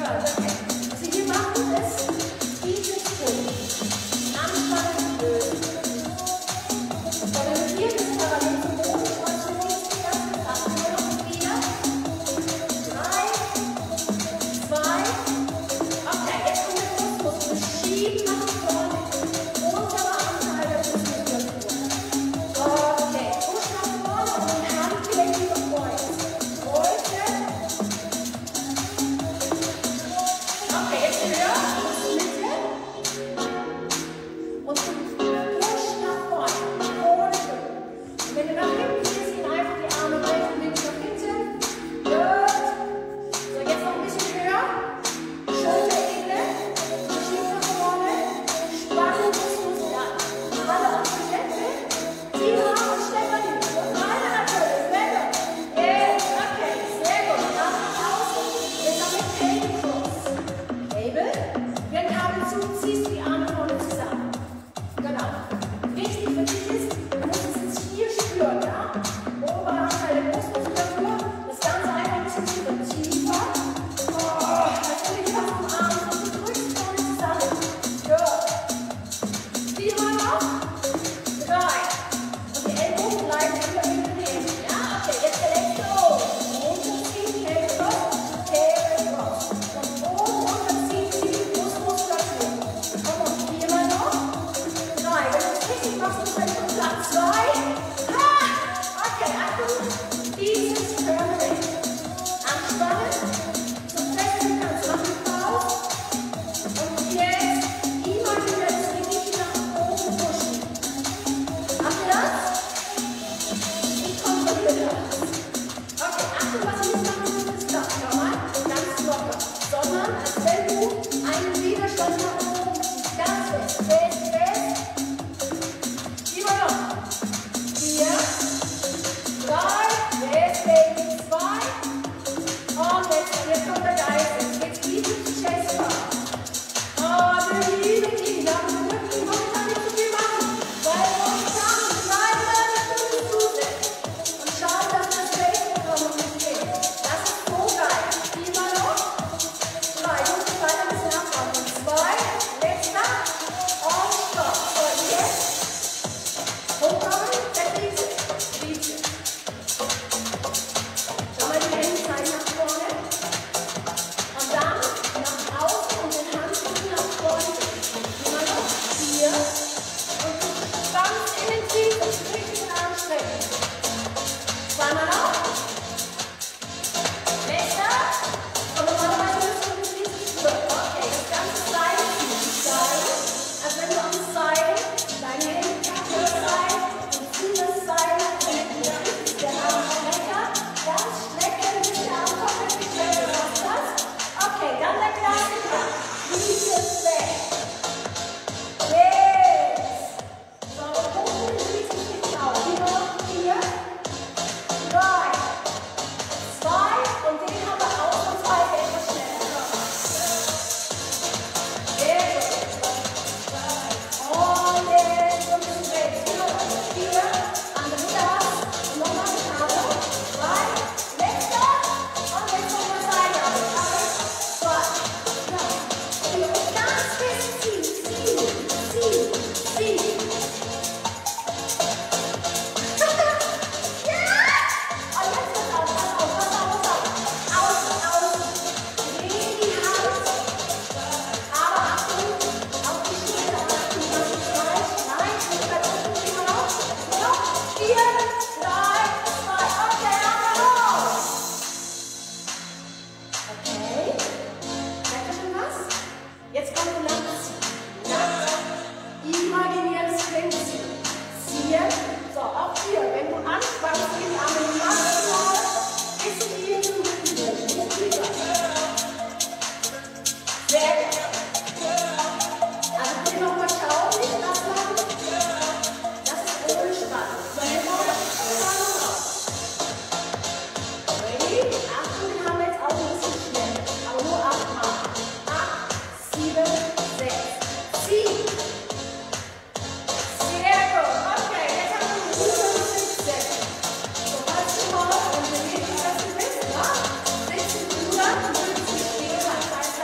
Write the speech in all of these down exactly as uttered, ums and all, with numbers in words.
Zeit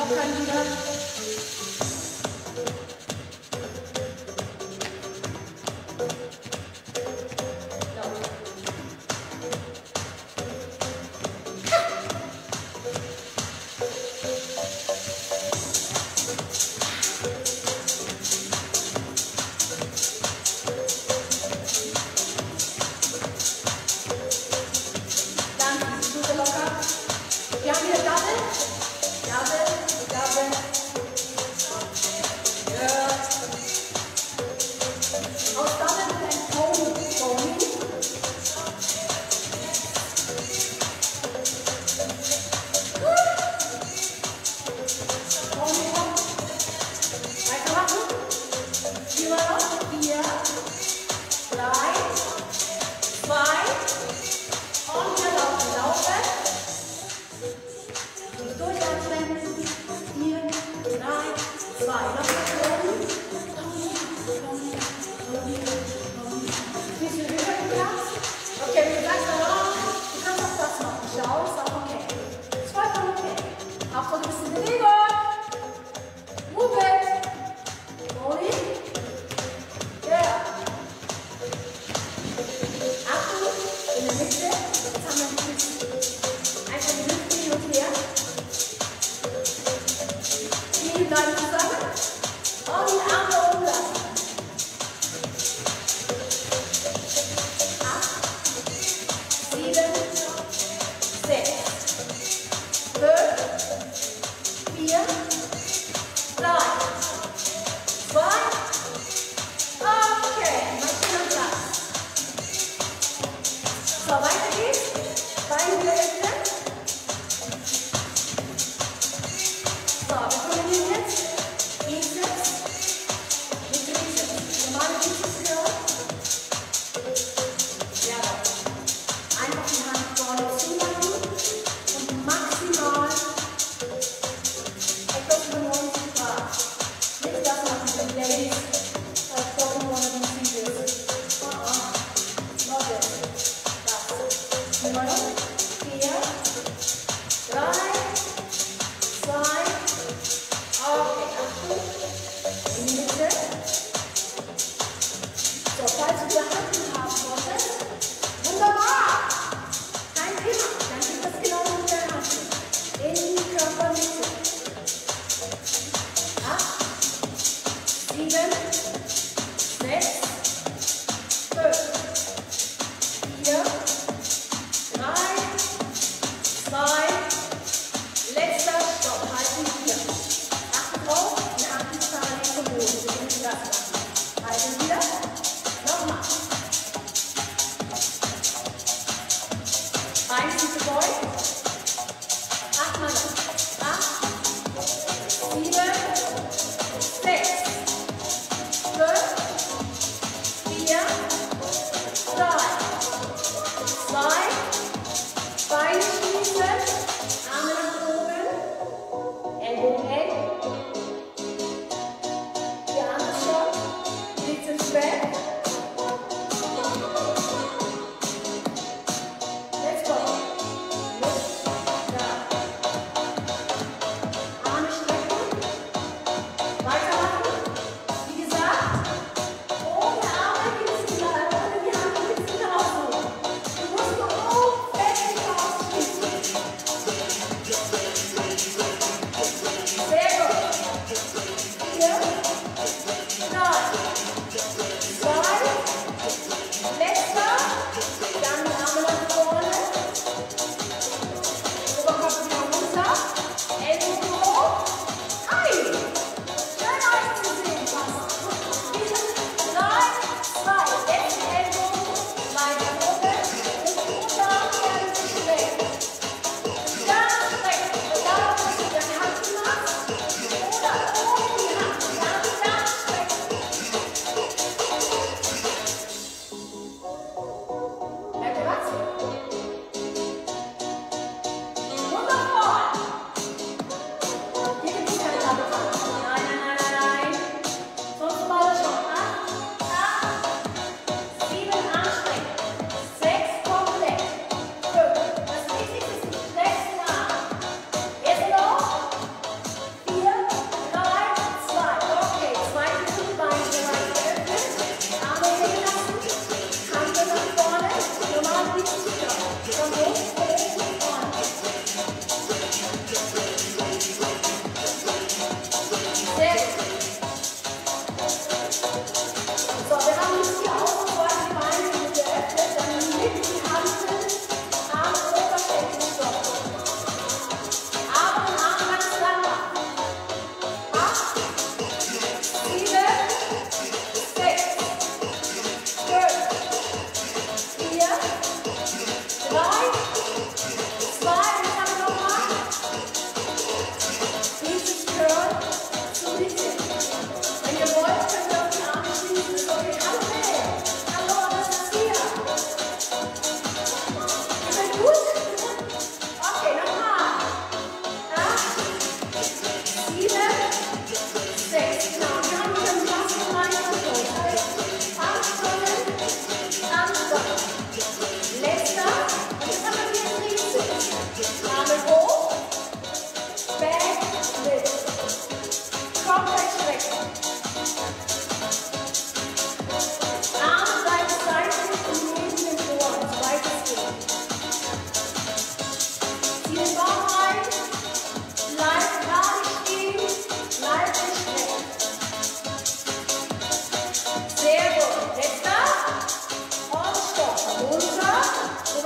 können wieder. Wir haben hier Double, Double, Double. Ja. Aus Double wird ein Pony, Pony. Pony, komm. Weitermachen. Vier mal noch. Vier, drei, zwei. Und wir laufen, laufen. Durchatmen. Vier, drei, zwei. Noch mal oben. Bisschen höher geplatzt. Okay, wie gesagt, du kannst auch das machen. Schau, ist auch okay. Ist vollkommen okay. Auch so ein bisschen Bewegung. Move it. Pony. Yeah. Achtung, in der Mitte. Jetzt haben wir ein bisschen einfach die Hüfte hin und her. Die bleiben zusammen. Und die Arme oben lassen. Acht, sieben, sechs, fünf, vier, drei, zwei. Okay, Maschine am Platz. So, weiter geht's. Beine wieder öffnen. So, wir kombinieren jetzt Bizeps mit Trizeps. Normale Bizeps hören. Ja, einfach die Hand vorne zumachen und maximal etwas über neunzig Grad. Nicht das machen, wenn Ladies als Pokémon und Bizeps. Oh, oh. Noch das. Nummer noch. Vier, drei, zwei. Okay, Achtung. In die Mitte. So, falls du Handen haben solltest. Wunderbar. Kein Thema. Dann geht das genau mit der Hand. In die Körpermitte. Acht, sieben, sechs, fünf, vier, drei, zwei, letzter Stopp. Halten hier. Achten drauf, die Hand ist parallel zum Boden. Wir müssen das machen. Halten wieder. Nochmal. Beine sind gebeugt. Achtmal noch. Acht, sieben, sechs, fünf, vier, drei, zwei, Beine schließen, Arme nach oben, Ellbogen eng. Die Arme schon, Bizeps weg. Let's go.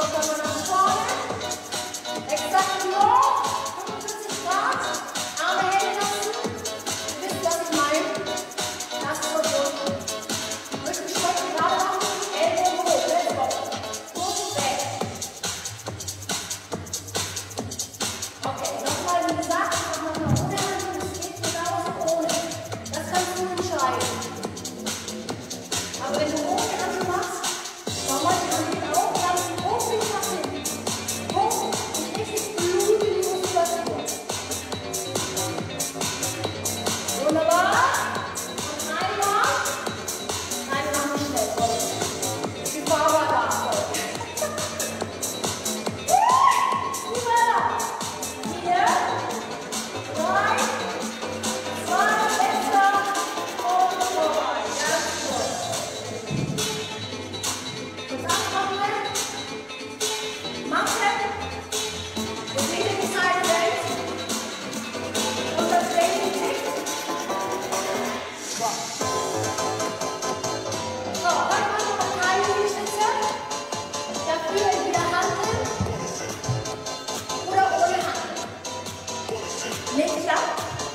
Oberkörper nach vorne. Exakt nur. fünfundvierzig Grad. Arme hängen lassen. Ihr wisst, was ich meine. Das ist so gut. Rücken strecken, gerade machen. Ellbogen hoch. Let's go. Fuß und weg. Okay, nochmal wie gesagt, ich mache nochmal ohne Hand. Das geht genauso ohne. Das kannst du entscheiden. Aber wenn du ohne Hand machst, dann mach ich an den Augen ganz hoch bis nach hinten. Hoch und richtig Blut in die Muskulatur. Wunderbar. Und einmal. Nein, wir machen schnell. Die Farbe da. Super. Vier. Drei. Zwei. Letzter. Und vorbei. Ganz gut. Kurz abtrocknen. Machen. Bewege die Seite weg. Und das Training tickt. So, heute machen wir drei Liegestütze. Dafür entweder Hanteln oder ohne Hanteln. Nicht ab.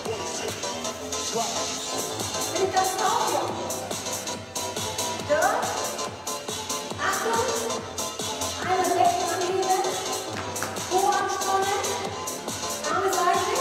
Bin ich das drauf? Ja. Dort. Achtung. Einmal Becken anheben. Po anspannen. Arme seitlich.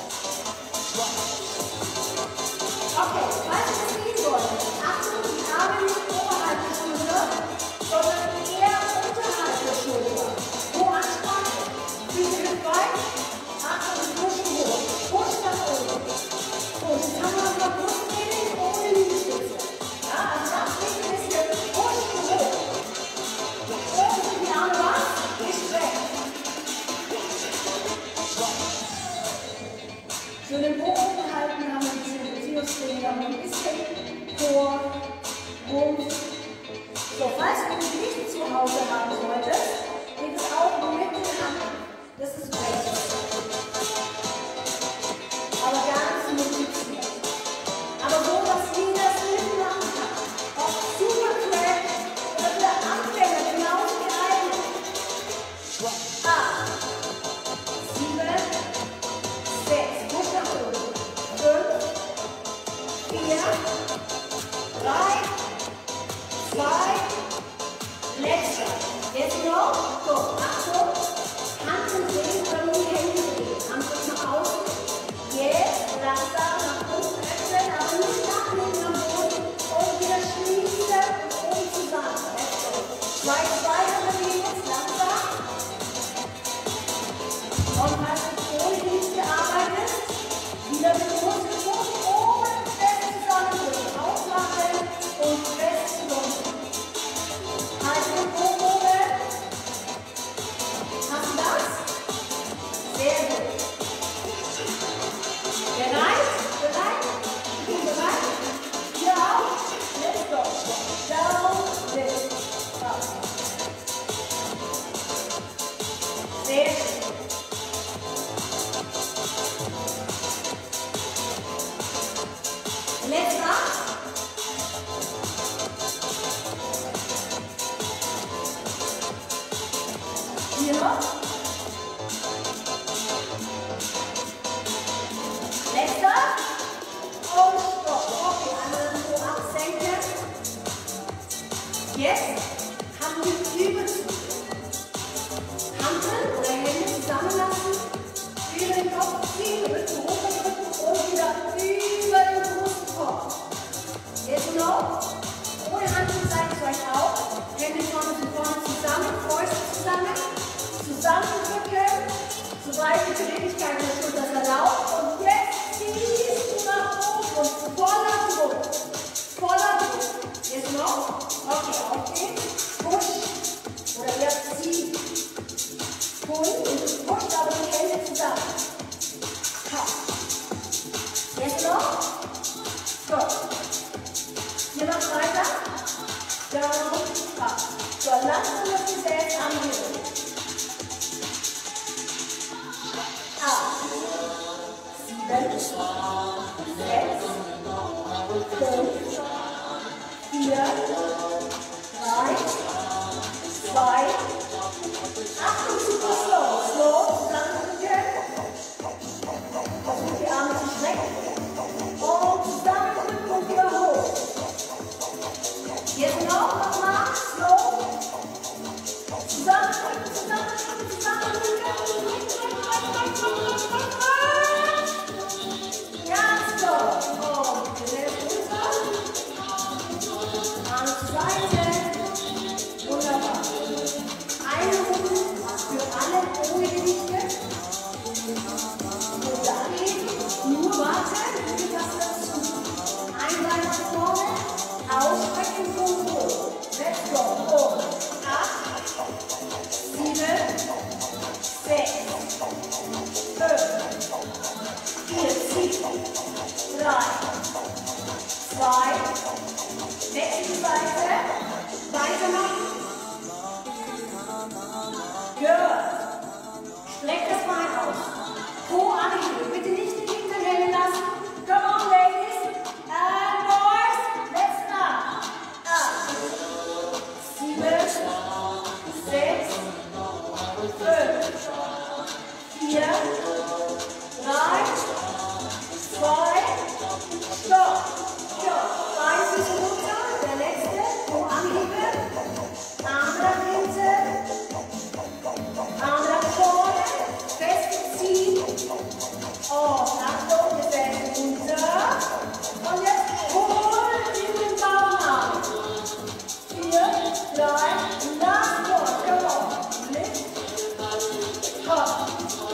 Okay, falls ihr das sehen wollt, Achtung, die Arme nicht oberhalb der Schulter, sondern eher unterhalb der Schulter. Po anspannen. Füße hüftweit. Achtung, die pushen hoch. Push nach oben. Push. Jetzt haben wir noch mal Brusttraining ohne Liegestütze. Ja, also ganz wichtig ist hier, pushen hoch. Oben sind die Arme was? Gestreckt. Für den Po oben halten haben wir diese Sinus-Training, haben wir ein bisschen Chor, Rumpf. So, falls du dich nicht zu Hause haben solltest, geht es auch nur mit den Hand. Das ist rechts. Aber ganz motiviert. Aber so, dass jeder es mitmachen kann. Auch super Crack oder für Anfänger genauso geeignet. acht, sieben, sechs, push nach oben. fünf, vier, drei, zwei, letzter. Jetzt noch, so, Achtung, Hand drehen oder nur die Hände drehen. Hand nach außen. Jetzt langsam nach unten öffnen, aber nicht nachlegen am Boden und wieder schließen und oben zusammen. Let's go. Zwei, zwei, überlegen jetzt langsam. Und hast du ohne Gewicht gearbeitet. Wieder mit dem Muskelfuß oben fest zusammendrücken. Aufmachen und fest zusammen. Halt den Po oben. Hast du das? Sehr gut. Bereit? Bereit? Ich bin bereit. Hier auch. Let's go. Down, lift. Up. Sehr schön. Letzter. Hier noch. Letzter. Und stopp. Okay, einmal das Po absenken. Jetzt haben wir Übezug. Hanteln oder Hände zusammenlassen. Über den Kopf ziehen, Rücken hochdrücken und wieder über den Brustkorb. Jetzt noch. Ohne Hanteln zeige ich euch auch. Hände vorne zu vorne zusammen, Fäuste zusammen. Zusammendrücken, soweit die Beweglichkeit der Schulter es erlaubt. Und jetzt ziehst du nach oben und voller Druck. Voller Druck. Jetzt noch. Okay, aufstehen. Push. Oder eher ziehen. Pull und push, aber die Hände zusammen. Ha. Jetzt noch. Stop. Hier macht weiter. Down, up. So, langsam das Gesäß anheben. Acht, sieben, sechs, fünf, vier, drei, zwei, Achtung, super slow. Slow, zusammendrücken. Versuch die Arme zu strecken. Und zusammendrücken und wieder hoch. Jetzt noch, nochmal. Slow. Zusammendrücken, zusammendrücken, zusammendrücken. Ganz slow. Und schnell runter. Arme zur Seite. Wunderbar. Eine Runde für alle ohne Gewichte. Und dann eben nur warten, wie das dazu. Ein Bein nach vorne, ausstrecken und hoch. Let's go. Und acht, sieben, sechs, fünf, vier, sieben, drei, zwei, nächste Seite, weitermachen. Good. Streck das Bein aus. Po anheben. Bitte nicht den Hintern hängen lassen. Come on, ladies. And boys. Let's start. Acht, sieben, sechs, fünf, vier, drei, zwei, stopp. Stopp. Beinfüße runter. Der letzte. Po anheben. Arme nach hinten. Arme nach vorne, festziehen. Und Achtung, wir setzen runter. Und jetzt holen in den Bauchnabel. Vier, drei, last one. Come on. Lift. Hopp.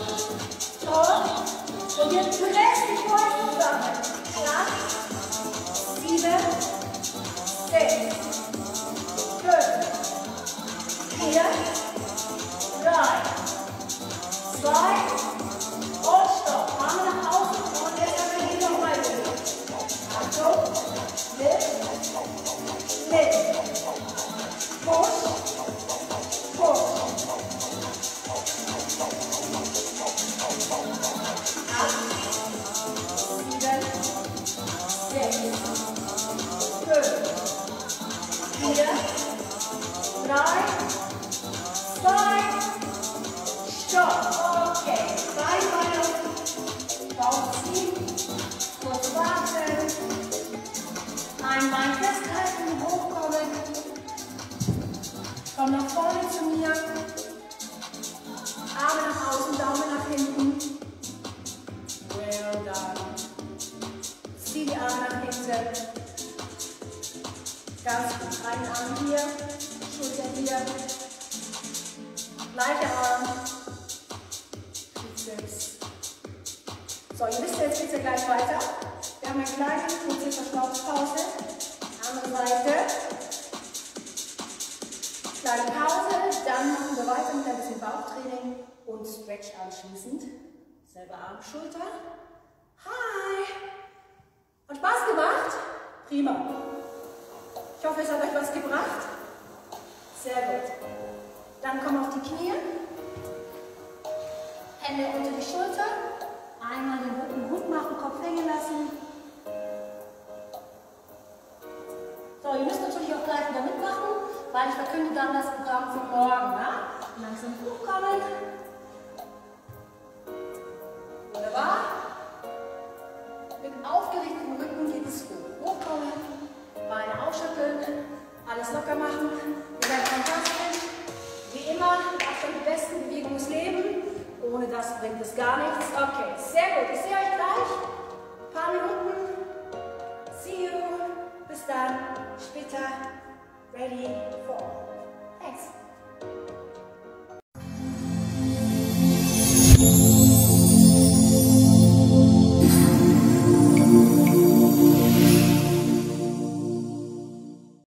Hopp. Und jetzt presst die Fäuste zusammen. Acht, sieben, sechs, fünf, vier, drei, zwei und stopp. Arme nach außen und jetzt haben wir hier nochmal durch. Achtung, lift, lift, push, push. Acht, sieben, sechs, fünf, vier, drei, zwei, stopp. Okay, beide Beine auf Bauch ziehen, kurz warten, ein Bein festhalten, hochkommen, komm nach vorne zu mir, Arme nach außen, Daumen nach hinten, well done, zieh die Arme nach hinten, ganz gut, einen Arm hier, Schulter hier, gleicher Arm. So, ihr wisst, jetzt geht es ja gleich weiter. Wir haben eine kleine, kurze Verschnaufspause. Andere Seite. Kleine Pause, dann machen wir weiter mit ein bisschen Bauchtraining und Stretch anschließend. Selber Arm, Schulter. Hi! Hat Spaß gemacht? Prima. Ich hoffe, es hat euch was gebracht. Sehr gut. Dann komm auf die Knie. Hände unter die Schulter. Einmal den Rücken gut machen, Kopf hängen lassen. So, ihr müsst natürlich auch gleich wieder mitmachen, weil ich verkünde dann das Programm für morgen. Ja? Langsam hochkommen. Wunderbar. Mit aufgerichtetem Rücken geht es hoch. Hochkommen, Beine aufschütteln, alles locker machen. Ihr seid fantastisch. Wie immer, das sind die besten Bewegungen des Lebens. Ohne das bringt es gar nichts. Okay, sehr gut. Ich sehe euch gleich. Ein paar Minuten. See you. Bis dann. Später. Ready for